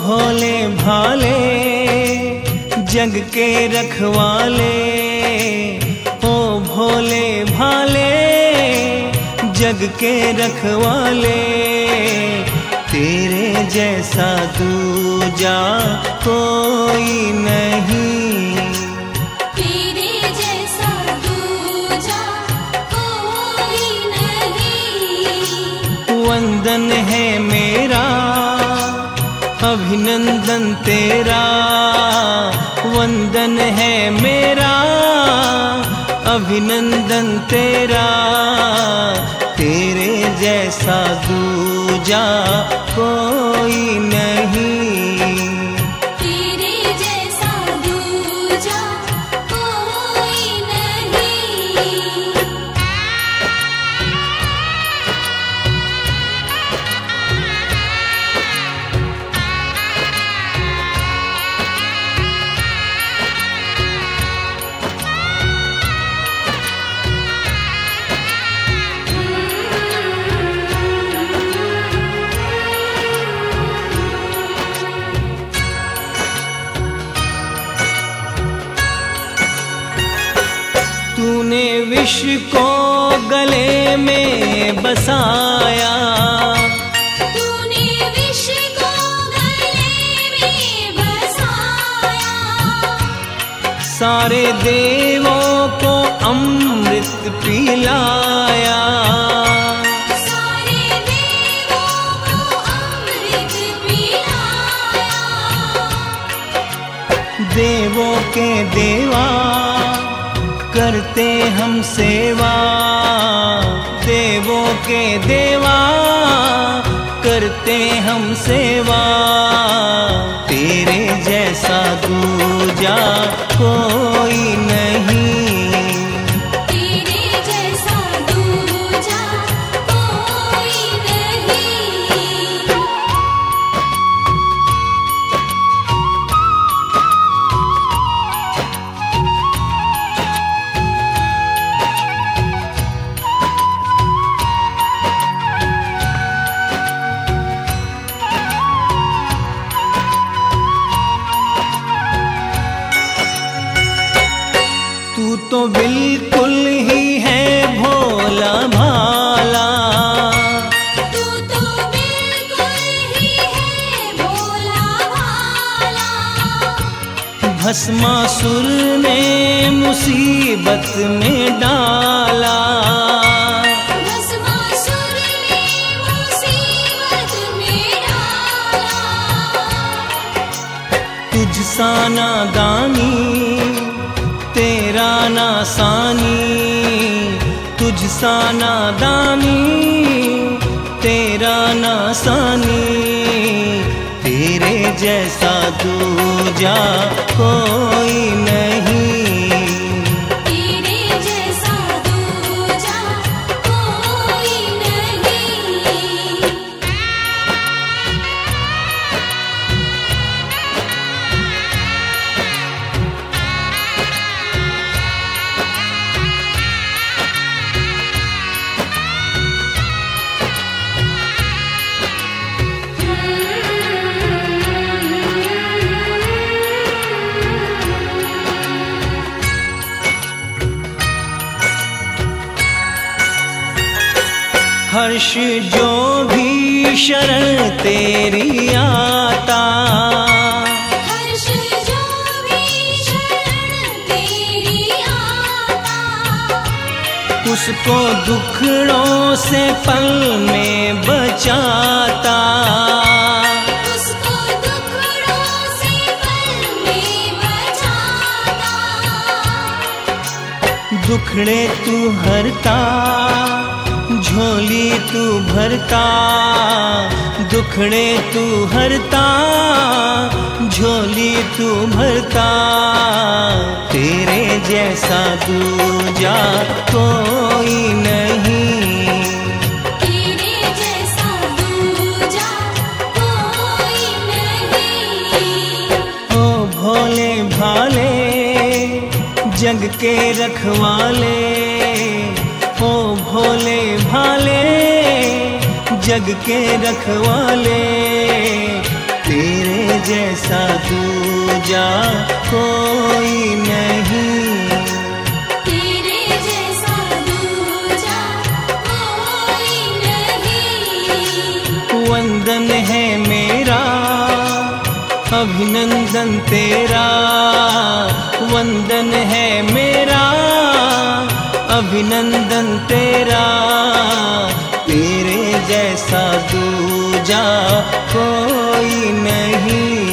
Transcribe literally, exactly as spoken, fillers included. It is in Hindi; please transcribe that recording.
भोले भाले जग के रखवाले, ओ भोले भाले जग के रखवाले, तेरे जैसा दूजा कोई नहीं, तेरे जैसा दूजा कोई नहीं। वंदन है मेरा अभिनंदन तेरा, वंदन है मेरा अभिनंदन तेरा, तेरे जैसा दूजा कोई नहीं, तेरे जैसा दूजा कोई नहीं। तूने विष को गले में बसाया, तूने विष को गले में बसाया, सारे देवों को अमृत पिलाया, सारे देवों को अमृत पिलाया। देवों के देवा करते हम सेवा, देवों के देवा करते हम सेवा, तेरे जैसा दूजा कोई नहीं, तेरे जैसा दूजा कोई नहीं। तू तो बिल्कुल ही है भोला भाला, तू तो बिल्कुल ही है भोला भाला, भस्मासुर ने मुसीबत में डाला, भस्मासुर ने मुसीबत में डाला। तुझ सा नादानी तेरा नासानी, तुझ सा नादानी तेरा नासानी, तेरे जैसा दूजा कोई नहीं, तेरे जैसा दूजा कोई नहीं। हर्ष जो भी शरण तेरी आता, हर्ष जो भी शरण तेरी आता, उसको दुखड़ों से पल में बचाता, उसको दुखड़ों से पल में बचाता। दुखड़े तू हरता झोली तू भरता, दुखड़े तू हरता झोली तू भरता, तेरे जैसा दूजा कोई नहीं, तेरे जैसा दूजा कोई नहीं। ओ भोले भाले जग के रखवाले, ओ भोले भाले जग के रखवाले, तेरे जैसा दूजा कोई नहीं। तेरे जैसा दूजा कोई नहीं। वंदन है मेरा अभिनंदन तेरा, वंदन है मेरा अभिनंदन तेरा। तेरे जैसा दूजा कोई नहीं।